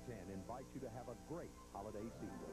10 invites you to have a great holiday season.